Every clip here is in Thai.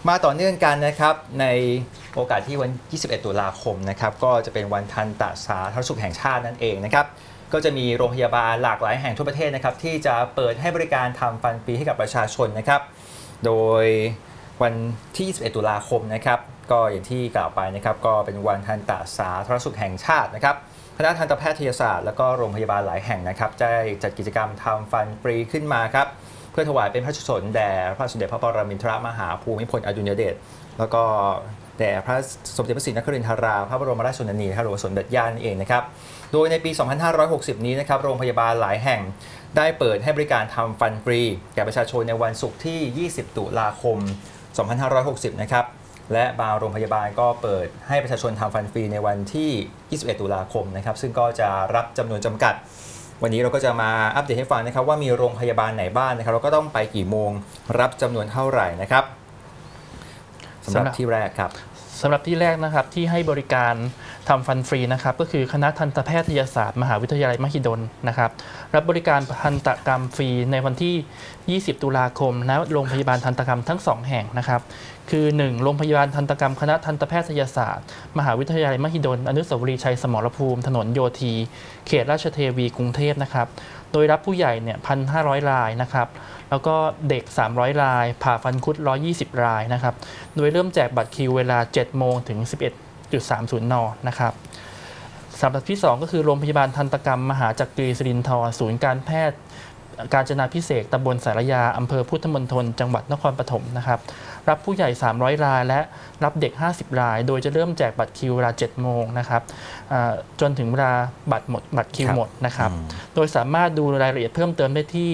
มาต่อเนื่องกันนะครับในโอกาสที่วัน 21 ตุลาคมนะครับก็จะเป็นวันทันตสาธารณสุขแห่งชาตินั่นเองนะครับก็จะมีโรงพยาบาลหลากหลายแห่งทั่วประเทศนะครับที่จะเปิดให้บริการทำฟันฟรีให้กับประชาชนนะครับโดยวันที่ 21 ตุลาคมนะครับก็อย่างที่กล่าวไปนะครับก็เป็นวันทันตสาธารณสุขแห่งชาตินะครับคณะทันตแพทยศาสตร์และก็โรงพยาบาลหลายแห่งนะครับได้จัดกิจกรรมทำฟันฟรีขึ้นมาครับเพื่อถวายเป็นพระราชกุศลแด่พระสมเด็จพระปรมินทรมหาภูมิพลอดุลยเดชแล้วก็แด่พระสมเด็จพระศรีนครินทราพระบรมราชชนนีหรือว่าสมเด็จย่านั่นเองนะครับโดยในปี 2560 นี้นะครับโรงพยาบาลหลายแห่งได้เปิดให้บริการทำฟันฟรีแก่ประชาชนในวันศุกร์ที่ 20 ตุลาคม 2560 นะครับและบางโรงพยาบาลก็เปิดให้ประชาชนทำฟันฟรีในวันที่ 21 ตุลาคมนะครับซึ่งก็จะรับจำนวนจำกัดวันนี้เราก็จะมาอัปเดตให้ฟังนะครับว่ามีโรงพยาบาลไหนบ้างนะครับเราก็ต้องไปกี่โมงรับจำนวนเท่าไหร่นะครับสำหรับที่แรกครับสำหรับที่แรกนะครับที่ให้บริการทำฟันฟรีนะครับก็คือคณะทันตแพทยศาสตร์มหาวิทยาลัยมหิดลนะครับรับบริการทันตกรรมฟรีในวันที่ 20 ตุลาคมณโรงพยาบาลทันตกรรมทั้ง2แห่งนะครับคือ 1. โรงพยาบาลทันตกรรมคณะทันตแพทยศาสตร์มหาวิทยาลัยมหิดลอนุสาวรีย์ชัยสมรภูมิถนนโยธีเขตราชเทวีกรุงเทพนะครับโดยรับผู้ใหญ่เนี่ย 1,500 รายนะครับแล้วก็เด็ก300รายผ่าฟันคุด120รายนะครับโดยเริ่มแจกบัตรคิวเวลา 7 โมงถึง 11.30 น.นะครับสำหรับที่ 2 ก็คือโรงพยาบาลทันตกรรมมหาจักรีสิรินธรศูนย์การแพทย์กาญจนาภิเษกตำบลสารยาอำเภอพุทธมณฑลจังหวัดนครปฐมนะครับรับผู้ใหญ่300รายและรับเด็ก50รายโดยจะเริ่มแจกบัตรคิวเวลา 7 โมงนะครับจนถึงเวลาบัตรคิวหมดนะครับโดยสามารถดูรายละเอียดเพิ่มเติมได้ที่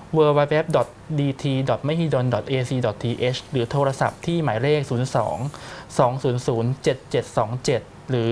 www.dt.mahidol.ac.th หรือโทรศัพท์ที่หมายเลข 02-200-7727 หรือ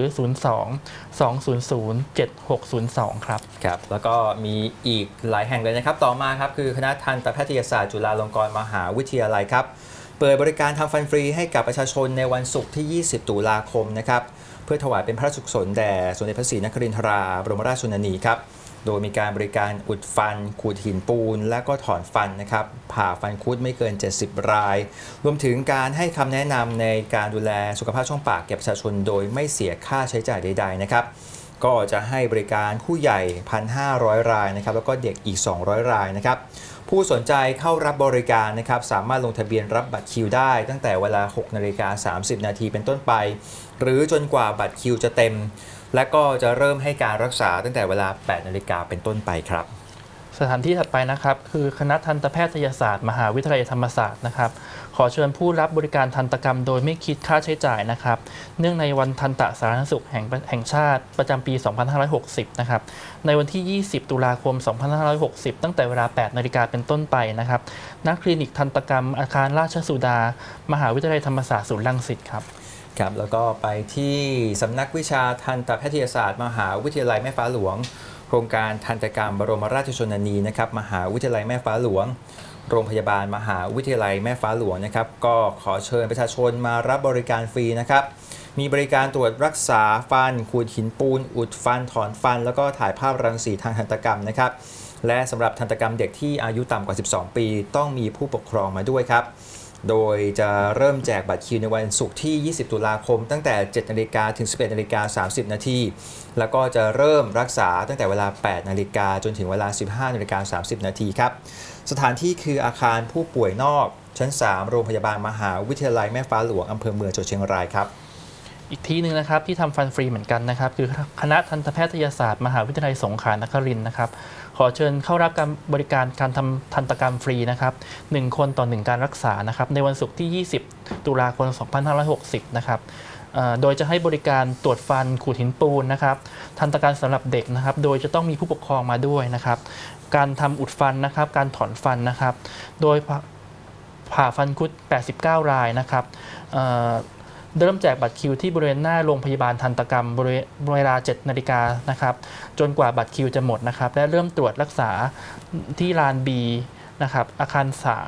02-200-7602 ครับครับแล้วก็มีอีกหลายแห่งเลยนะครับต่อมาครับคือคณะทันตแพทยศาสตร์จุฬาลงกรณ์มหาวิทยาลัยครับเปิดบริการทำฟันฟรีให้กับประชาชนในวันศุกร์ที่ 20 ตุลาคมนะครับเพื่อถวายเป็นพระราชกุศลแด่สมเด็จพระศรีนครินทราบรมราชชนนีครับโดยมีการบริการอุดฟันขูดหินปูนและก็ถอนฟันนะครับผ่าฟันคุดไม่เกิน70รายรวมถึงการให้คำแนะนำในการดูแลสุขภาพช่องปากแก่ประชาชนโดยไม่เสียค่าใช้จ่ายใดๆนะครับก็จะให้บริการผู้ใหญ่ 1,500 รายนะครับแล้วก็เด็กอีก200รายนะครับผู้สนใจเข้ารับบริการนะครับสามารถลงทะเบียนรับบัตรคิวได้ตั้งแต่เวลา 6:30 น.เป็นต้นไปหรือจนกว่าบัตรคิวจะเต็มและก็จะเริ่มให้การรักษาตั้งแต่เวลา 8 นาฬิกาเป็นต้นไปครับสถานที่ถัดไปนะครับคือคณะทันตแพทยศาสตร์มหาวิทยาลัยธรรมศาสตร์นะครับขอเชิญผู้รับบริการทันตกรรมโดยไม่คิดค่าใช้จ่ายนะครับเนื่องในวันทันตสาธารณสุขแห่งชาติประจำปี 2560 นะครับในวันที่ 20 ตุลาคม 2560 ตั้งแต่เวลา 8 นาฬิกาเป็นต้นไปนะครับณคลินิกทันตกรรมอาคารราชสุดามหาวิทยาลัยธรรมศาสตร์ศูนย์รังสิตครับครับแล้วก็ไปที่สำนักวิชาทันตแพทยศาสตร์มหาวิทยาลัยแม่ฟ้าหลวงโครงการทันตกรรมบรมราชชนนีนะครับมหาวิทยาลัยแม่ฟ้าหลวงโรงพยาบาลมหาวิทยาลัยแม่ฟ้าหลวงนะครับก็ขอเชิญประชาชนมารับบริการฟรีนะครับมีบริการตรวจรักษาฟันขูดหินปูนอุดฟันถอนฟันแล้วก็ถ่ายภาพรังสีทางทันตกรรมนะครับและสำหรับทันตกรรมเด็กที่อายุต่ำกว่า 12 ปีต้องมีผู้ปกครองมาด้วยครับโดยจะเริ่มแจกบัตรคิวในวันศุกร์ที่ 20 ตุลาคมตั้งแต่ 7 นาฬิกาถึง 11 นาฬิกา 30 นาทีแล้วก็จะเริ่มรักษาตั้งแต่เวลา 8 นาฬิกาจนถึงเวลา 15 นาฬิกา 30 นาทีครับสถานที่คืออาคารผู้ป่วยนอกชั้น 3 โรงพยาบาลมหาวิทยาลัยแม่ฟ้าหลวงอำเภอเมืองจังหวัดเชียงรายครับอีกที่หนึ่งนะครับที่ทำฟันฟรีเหมือนกันนะครับคือคณะทันตแพทยศาสตร์มหาวิทยาลัยสงขลานครินทร์นะครับขอเชิญเข้ารับการบริการการทำทันตกรรมฟรีนะครับ1คนต่อ1การรักษานะครับในวันศุกร์ที่ 20 ตุลาคม 2560 นะครับโดยจะให้บริการตรวจฟันขูดหินปูนนะครับทันตกรรมสำหรับเด็กนะครับโดยจะต้องมีผู้ปกครองมาด้วยนะครับการทำอุดฟันนะครับการถอนฟันนะครับโดยผ่าฟันคุด89รายนะครับเริ่มแจกบัตรคิวที่บริเวณหน้าโรงพยาบาลทันตกรรมเวลา 7 นาฬิกานะครับจนกว่าบัตรคิวจะหมดนะครับและเริ่มตรวจรักษาที่ลาน B นะครับอาคาร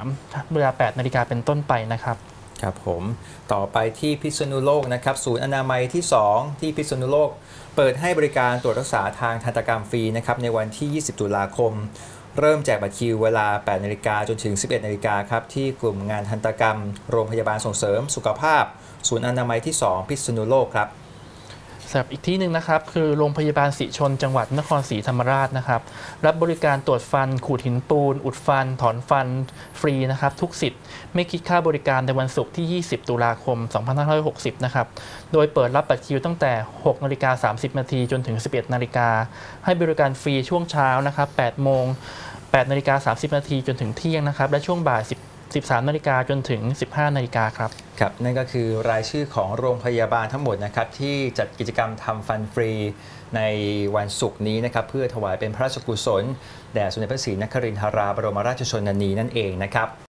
3 เวลา 8 นาฬิกาเป็นต้นไปนะครับครับผมต่อไปที่พิษณุโลกนะครับศูนย์อนามัยที่ 2 ที่พิษณุโลกเปิดให้บริการตรวจรักษาทางทันตกรรมฟรีนะครับในวันที่ 20 ตุลาคมเริ่มแจกบัตรคิวเวลา 8 นาฬิกาจนถึง 11 นาฬิกาครับที่กลุ่มงานทันตกรรมโรงพยาบาลส่งเสริมสุขภาพศูนย์อนามัยที่ 2 พิษณุโลกครับสำหรับอีกที่หนึ่งนะครับคือโรงพยาบาลศรีชนจังหวัดนครศรีธรรมราชนะครับรับบริการตรวจฟันขูดหินปูนอุดฟันถอนฟันฟรีนะครับทุกสิทธิ์ไม่คิดค่าบริการในวันศุกร์ที่ 20 ตุลาคม 2560 นะครับโดยเปิดรับบัตรคิวตั้งแต่ 6 นาฬิกา 30 นาทีจนถึง 11 นาฬิกาให้บริการฟรีช่วงเช้านะครับ 8 โมง 8 นาฬิกา 30 นาทีจนถึงเที่ยงนะครับและช่วงบ่าย 13 นาฬิกาจนถึง 15 นาฬิกาครับครับนั่นก็คือรายชื่อของโรงพยาบาลทั้งหมดนะครับที่จัดกิจกรรมทำฟันฟรีในวันศุกร์นี้นะครับเพื่อถวายเป็นพระราชกุศลแด่สมเด็จพระศรีนครินทราบรมราชชนนีนั่นเองนะครับ